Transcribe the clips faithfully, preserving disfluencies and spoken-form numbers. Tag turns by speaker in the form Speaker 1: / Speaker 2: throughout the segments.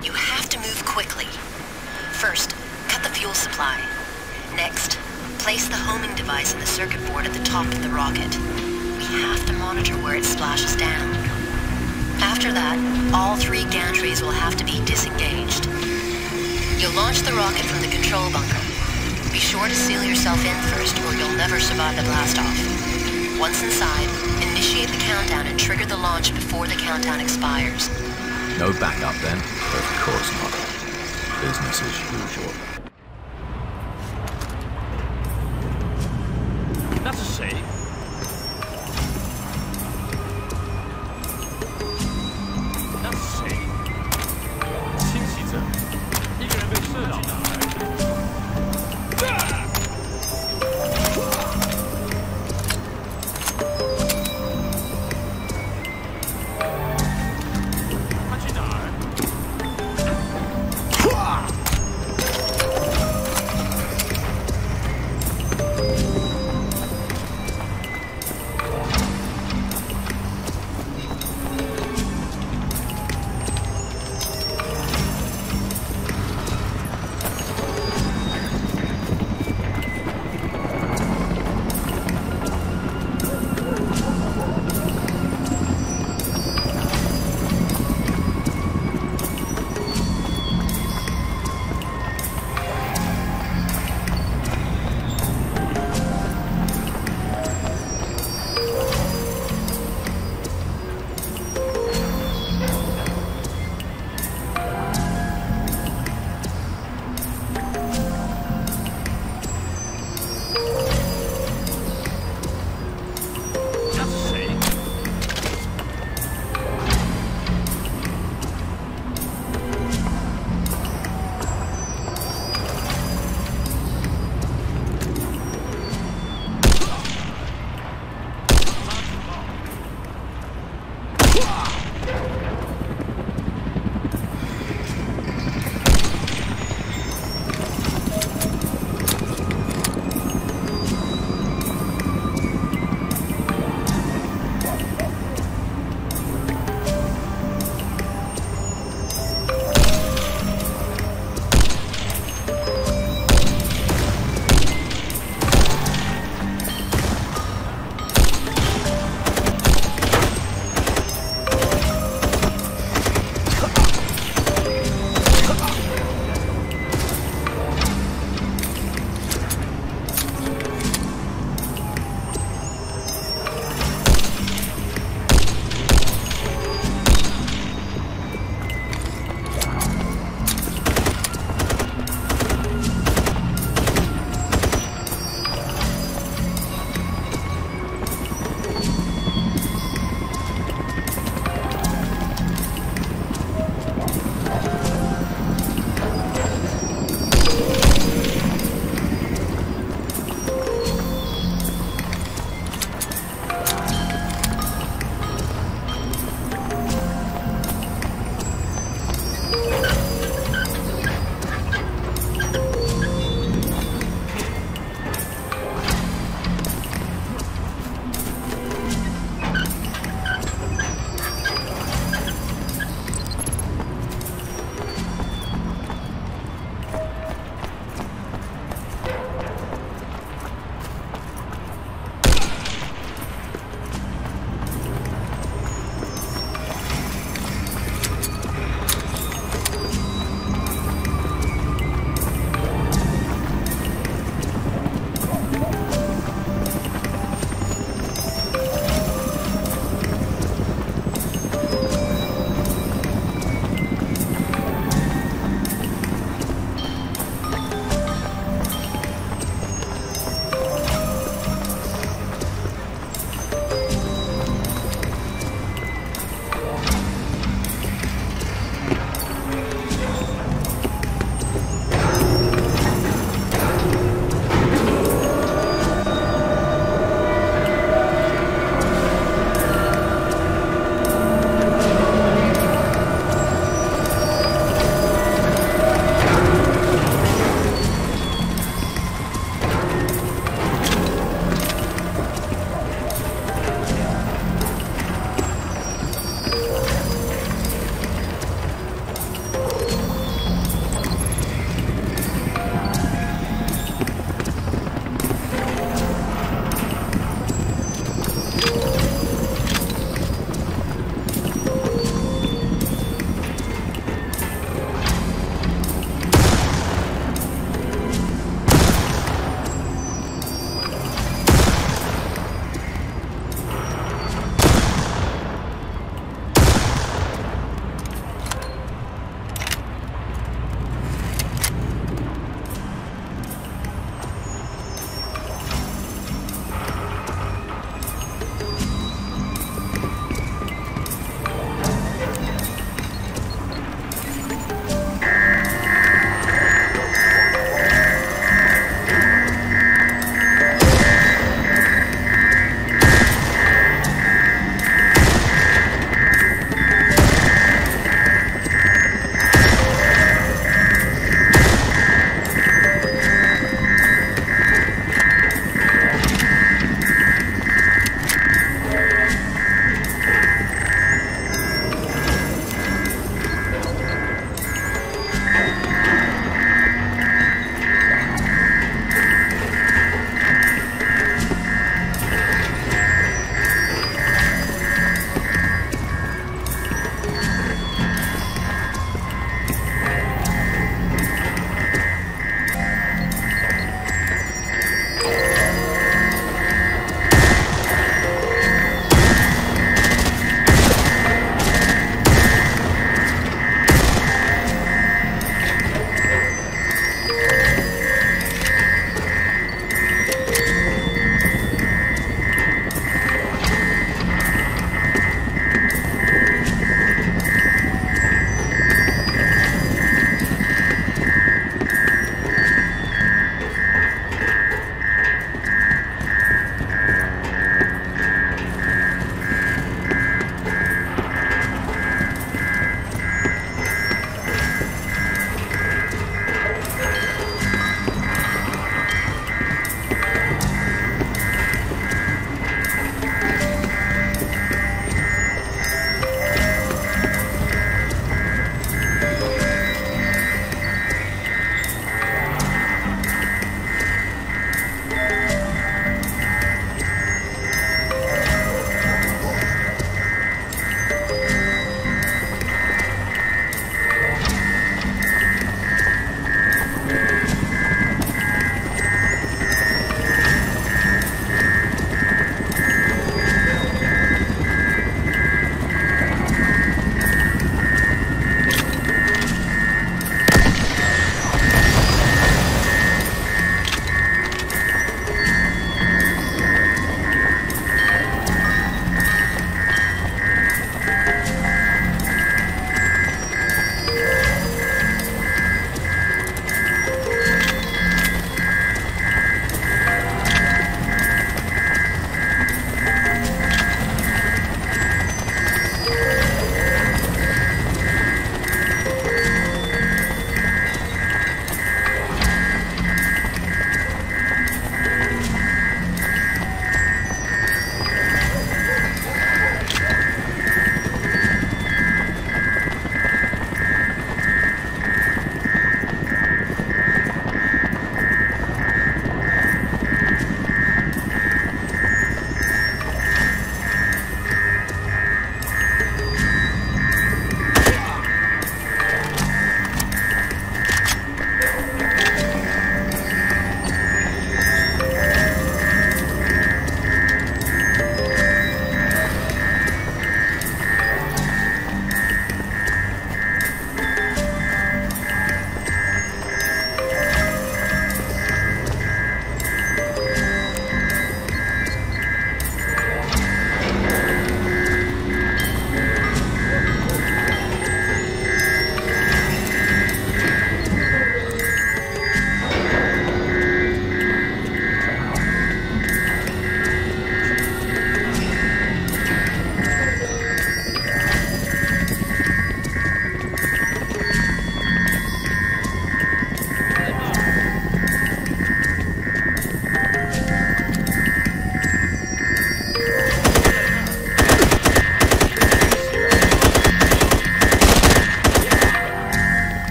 Speaker 1: You have to move quickly. First, cut the fuel supply. Next, place the homing device in the circuit board at the top of the rocket. We have to monitor where it splashes down. After that, all three gantries will have to be disengaged. You'll launch the rocket from the control bunker. Be sure to seal yourself in first, or you'll never survive the blast-off. Once inside, initiate the countdown and trigger the launch before the countdown expires.
Speaker 2: No backup then? Of course not. Business as usual.
Speaker 3: 那是谁？那是谁？清洗着，一个人被射倒了。他去哪儿？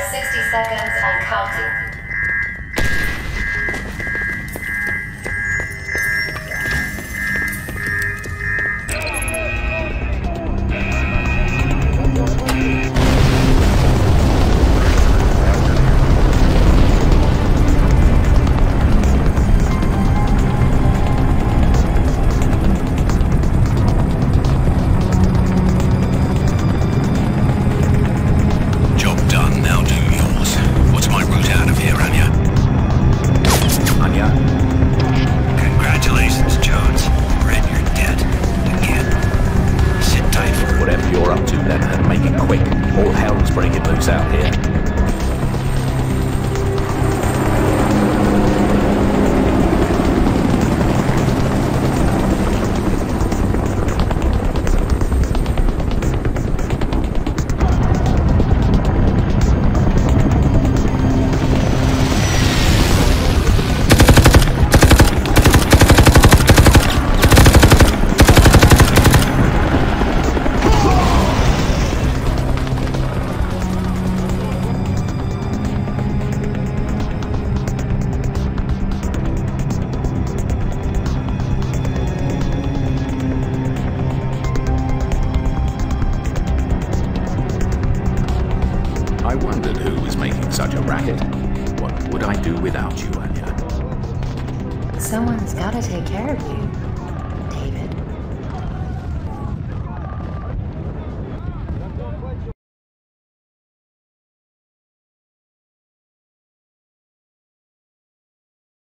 Speaker 4: sixty seconds and counting.
Speaker 2: I wondered who was making such a racket. What would I do without you, Anya?
Speaker 4: Someone's gotta take care of you.